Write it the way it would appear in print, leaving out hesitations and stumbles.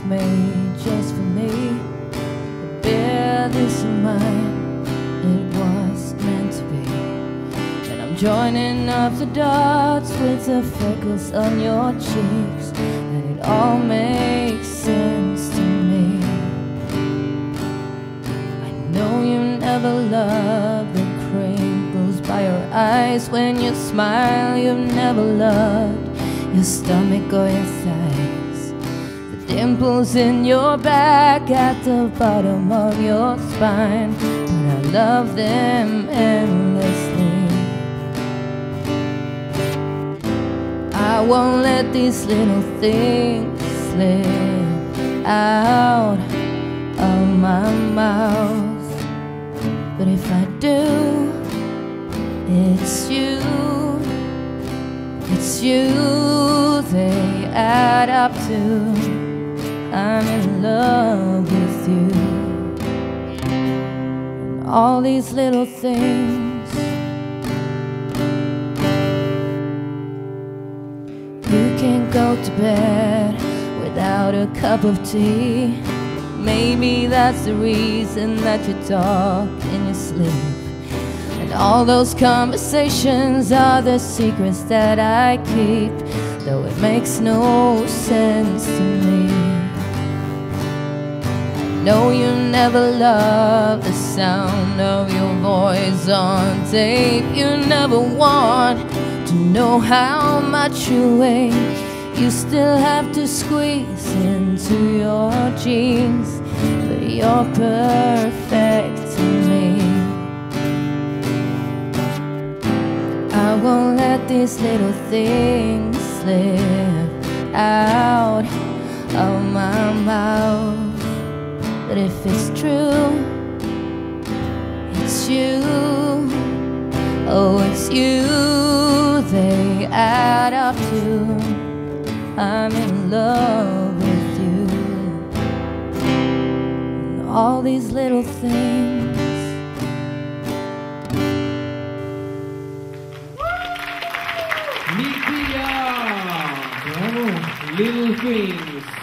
made just for me. The bear this of mine, it was meant to be. And I'm joining up the dots with the freckles on your cheeks, and it all makes sense to me. I know you never loved the crinkles by your eyes when you smile. You've never loved your stomach or your thighs, the dimples in your back at the bottom of your spine, but I love them endlessly. I won't let these little things slip out of my mouth, but if I do, it's you. It's you they add up to. I'm in love with you. And all these little things. You can't go to bed without a cup of tea. Maybe that's the reason that you talk in your sleep. And all those conversations are the secrets that I keep, though it makes no sense to me. I know you never loved the sound of your voice on tape. You never want to know how much you weigh. You still have to squeeze into your jeans, but you're perfect to me. I won't let these little things slip out of my mouth, but if it's true, it's you. Oh, it's you they add up to. I'm in love with you. And all these little things. Nikia! Bravo! Little Things.